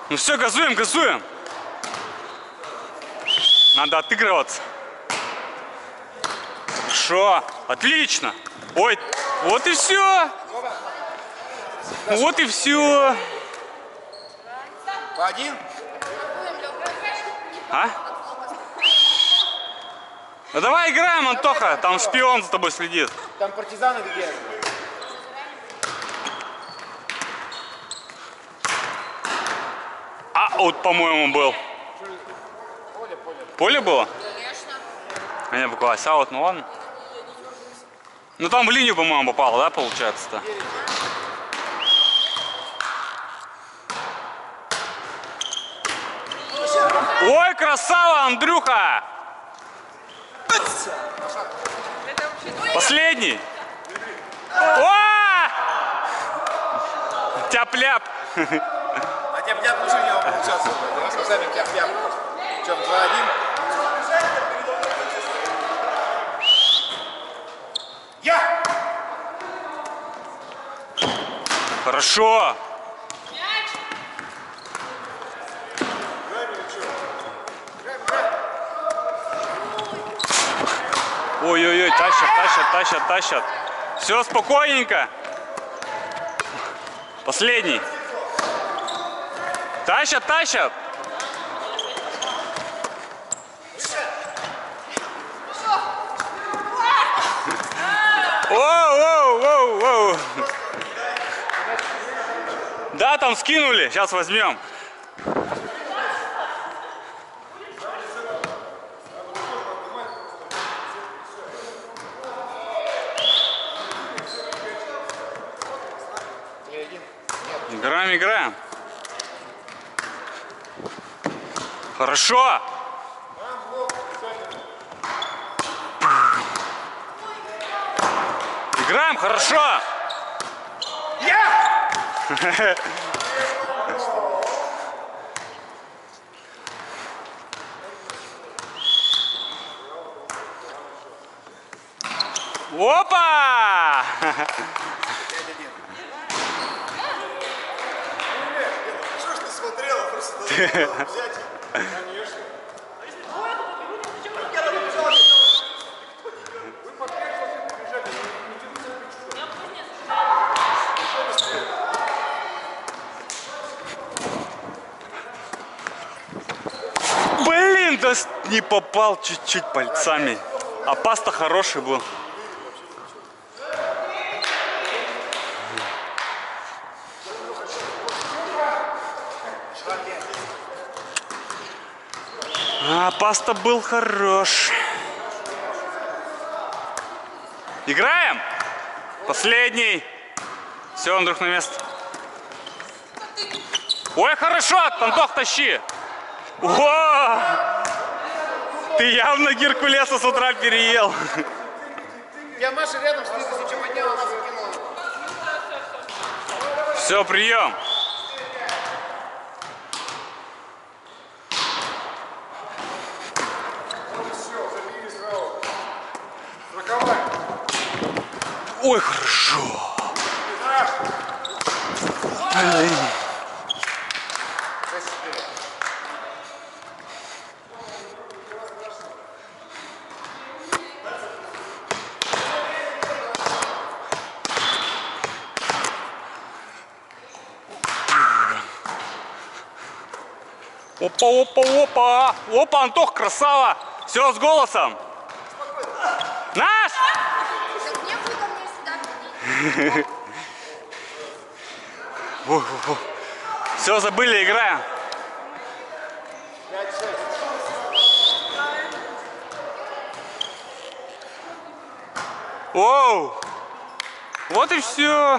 Ну все, газуем, газуем. Надо отыгрываться. Хорошо, отлично. Ой, вот и все. Вот и все. По один? А? Ну давай играем, Антоха. Там шпион за тобой следит. Там партизаны где? Аут, по-моему, был. Поле было? Конечно. А не показалось, аут, ну ладно. Ну там в линию, по-моему, попало, да, получается-то? Ой, красава, Андрюха! Последний! О! Тяп-ляп! А тяп-ляп лучше у него получался. Давай поставим тяп-ляп. В чем, 2-1? Я! Хорошо! Ой-ой-ой, тащат. Все, спокойненько. Последний. Тащат. Воу. Да, там скинули, сейчас возьмем. Играем. Хорошо. Играем, хорошо. Опа! Что ж ты смотрела? Просто взять. Конечно. Блин, да не попал чуть-чуть пальцами. А паста хороший был. Паста был хорош. Играем? Последний. Все, Андрюх, на место. Ой, хорошо, Антох, тащи. О! Ты явно Геркулеса с утра переел. Я Маша рядом стоит, если что подняла, она закинула. Все, прием. Ой, хорошо. Опа, Антох, красава. Все с голосом. Наш! Все, забыли, играем. Оу! Вот и все.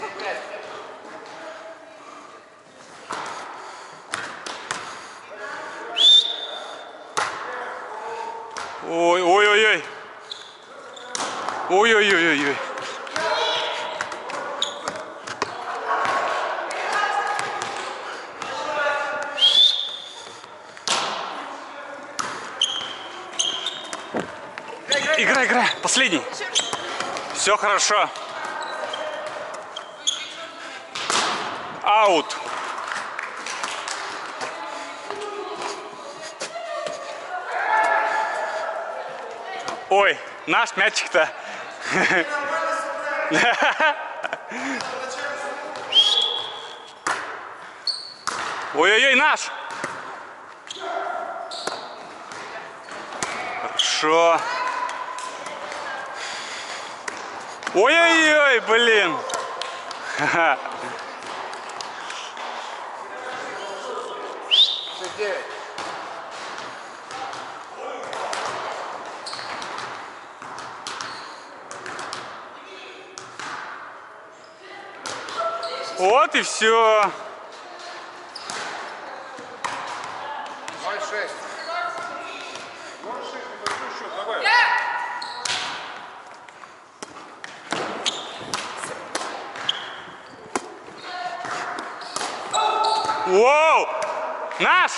Ой-ой-ой. Ой-ой-ой-ой. Играй. Последний. Все хорошо. Аут. Ой, наш мячик-то. Ой-ой-ой, наш. Хорошо. Ой-ой-ой, блин. 6-9. Вот и все. 0-6. Воу! Наш!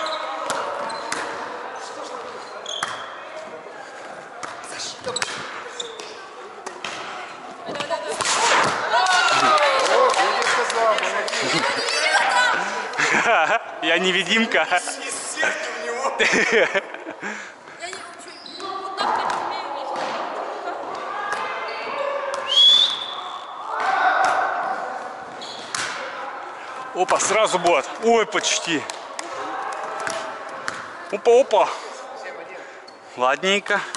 Я невидимка. Я не учу. Вот так я не умею видеть. Опа, сразу бот. Ой, почти. Опа-опа. Ладненько.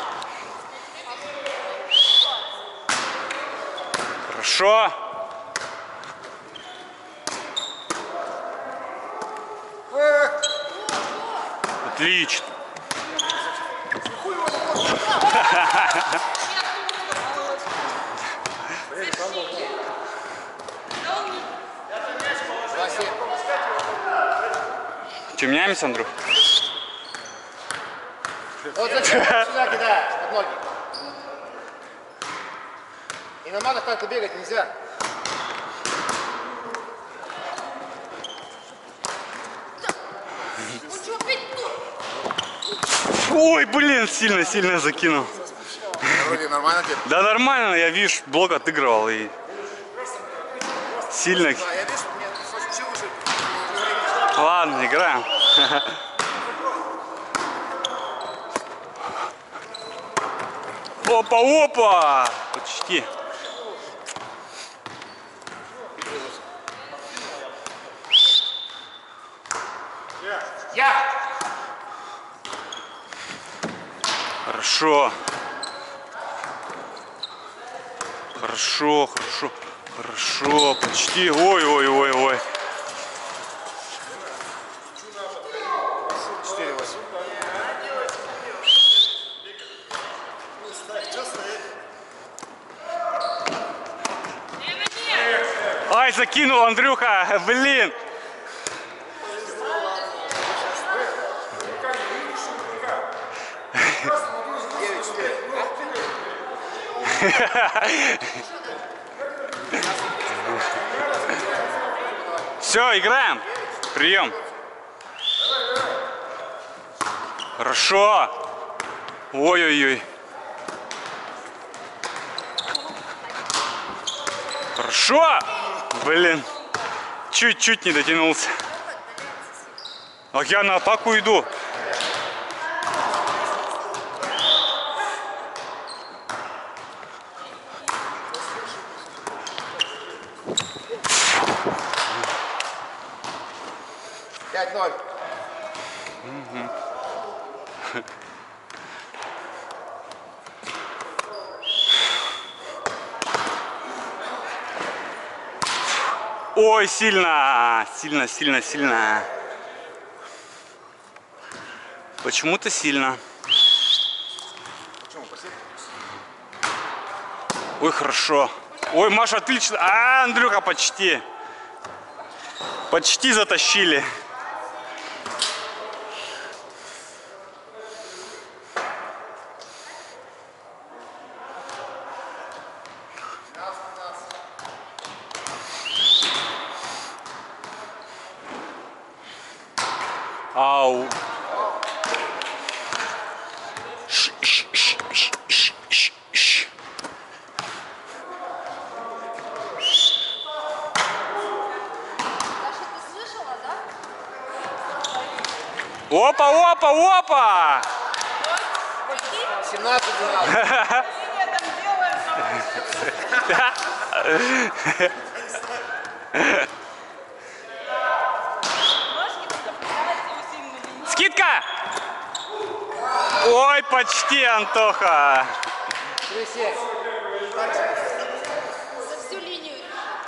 Хорошо. Отлично. Че, меняемся, Андрюх? Вот зачем сюда кидаешь, под ноги? И на манах так бегать нельзя. Он что, опять тут? Ой, блин, сильно закинул. Вроде нормально тебе. Да нормально, я, видишь, блок отыгрывал и сильно. А я вижу, мне чуть выше. Ладно, играем. Опа-опа! Почти. Я! Хорошо. Хорошо, почти. Ой. 4-8. Ай, закинул, Андрюха, блин. Все, играем. Прием. Хорошо. Ой-ой-ой. Хорошо. Блин. Чуть-чуть не дотянулся. Ах, я на атаку иду. Пять-ноль. Ой, сильно. Почему-то сильно. Ой, хорошо. Ой, Маша, отлично. А, Андрюха, почти. Почти затащили. Ау. Даша, ты слышала, да? Опа! Прикинь, 17-12. Скидка! Ой, почти, Антоха. За всю линию.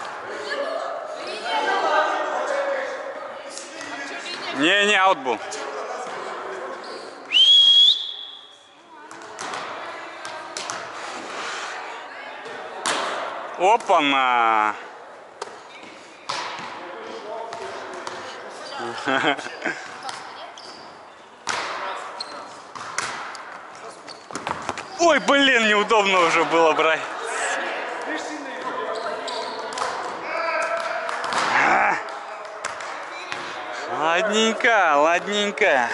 Не, аут был. Опа-на! Ой, блин, неудобно уже было брать. Ладненько, ладненько.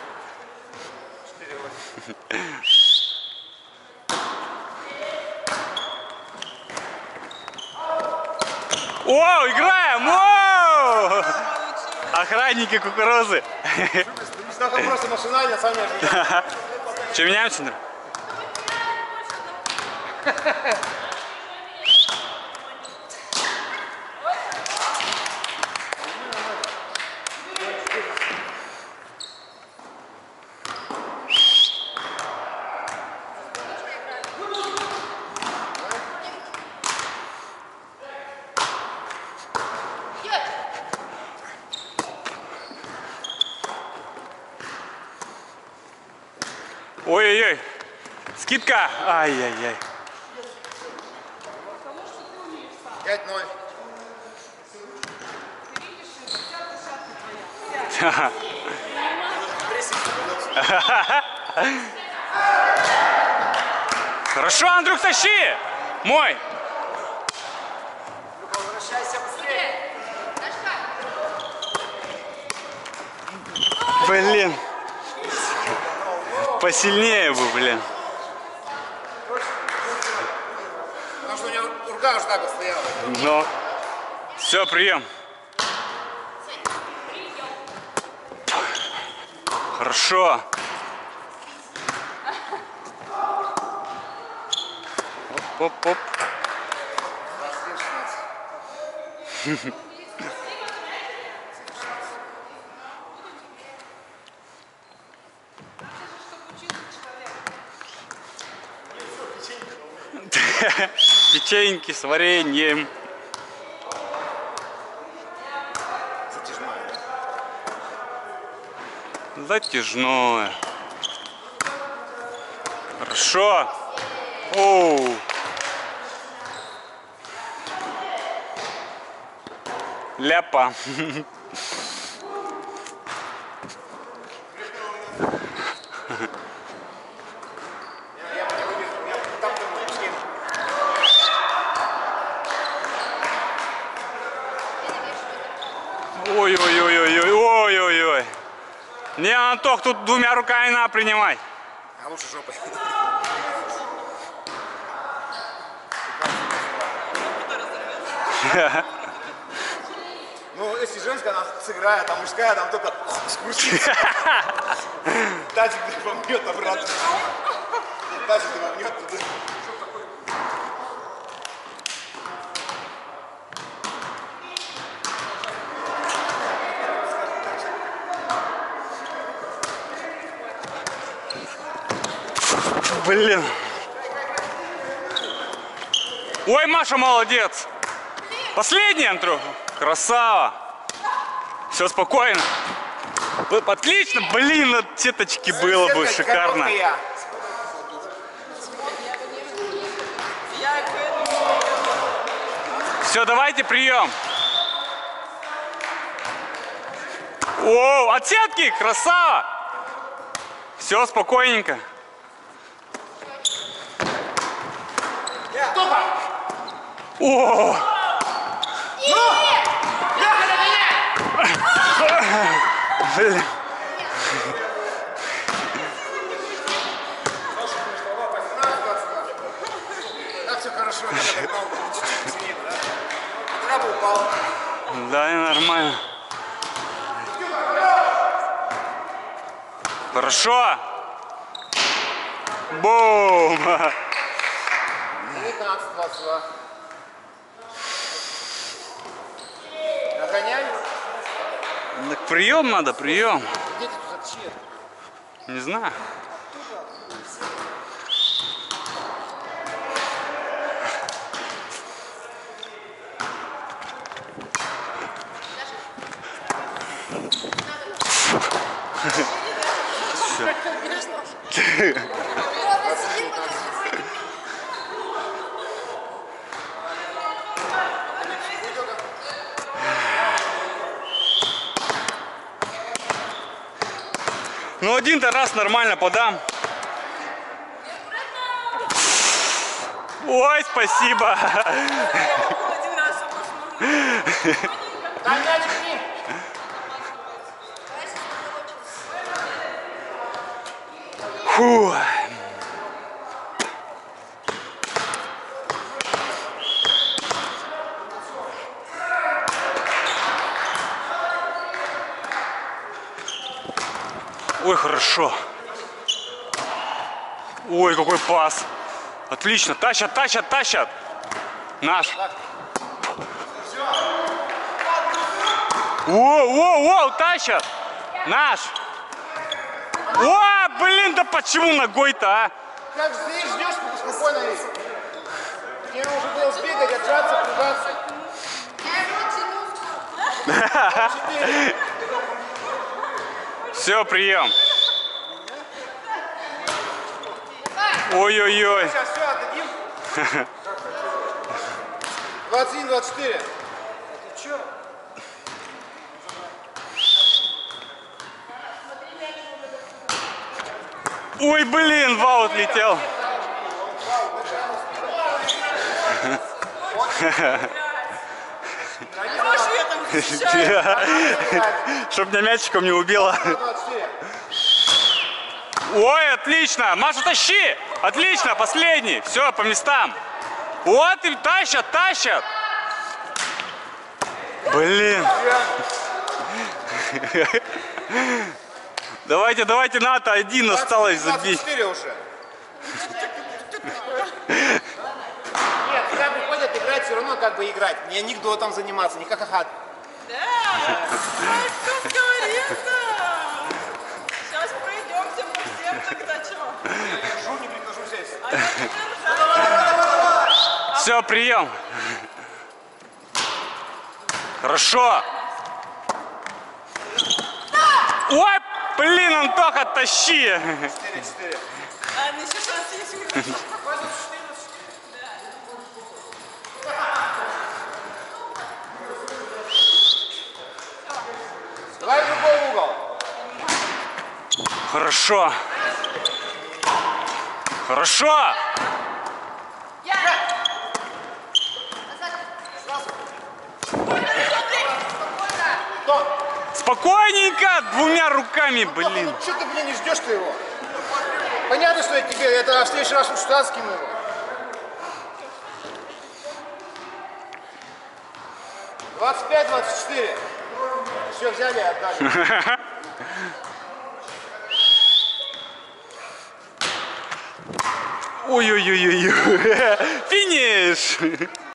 О, играем! О! Охранники кукурузы. Только просто машинально, сами ожидаем. Че, меняемся, Андрей? Ой-ой-ой, скидка! Ай-яй-яй. 5-0. Хорошо, Андрюх, тащи! Мой! Возвращайся быстрее. Блин. Посильнее бы, блин. Потому что у него рука уж так вот стояла. Но. Все, прием. Хорошо. Оп-оп-оп. Печеньки с вареньем. Затяжное. Хорошо. Оу. Ляпа. Ой-ой-ой-ой-ой-ой-ой-ой. Не, Антох, тут двумя руками надо принимать. А лучше жопой. Ну, если женская, она сыграет, а мужская, там только скрутит. Тазик вовнет обратно. Тазик вовнет туда. Блин. Ой, Маша, молодец. Последний, Андрюх. Красава. Все спокойно. Отлично. Блин, от сеточки было бы шикарно. Все, давайте прием. О, от сетки. Красава. Все, спокойненько. О! Блин. Так все хорошо, да? Упал. Да, нормально. Хорошо. Бум! 19-22. Нагоняй. Так прием надо, прием. Где ты тут зачем? Не знаю. Ну один-то раз нормально подам. Ой, спасибо. Один раз можно. Дай мячик к ним. Фу. Ой, хорошо. Ой, какой пас. Отлично. Тащат, тащат, тащат. Наш. Воу, тащат. Наш. О, блин, да почему ногой-то, а? Как стоишь, ждешь, спокойно есть. Мне уже было сбегать, отжаться, пугаться. Все, прием. Ой-ой-ой. Сейчас все, отдадим. 21-24. Ты че? Ой, блин, в аут летел. Хорошо, я там защищаю. Чтоб меня мячиком не убило. 24. Ой, отлично. Маша, тащи. Отлично, последний. Все, по местам. Вот и тащат, тащат. Блин. Давайте, давайте, НАТО, один осталось забить. 24 уже. Нет, когда приходят играть, все равно как бы играть. Не анекдотом заниматься, не ха-ха-ха. Да, что говорится. Сейчас пройдемся по всем, тогда чего? Прихожу, не прихожу здесь. Все, прием. Хорошо. Ой, блин, Антоха, тащи. 4-4. Ладно, еще шанс есть. Давай в другой угол. Хорошо. Хорошо. Спокойненько, двумя руками, блин. Ну что ты, блин, не ждешь-то его? Понятно, что я тебе это в следующий раз лучше туда скину его. 25-24. Все, взяли и отдали. Ой-ой-ой-ой. Финиш.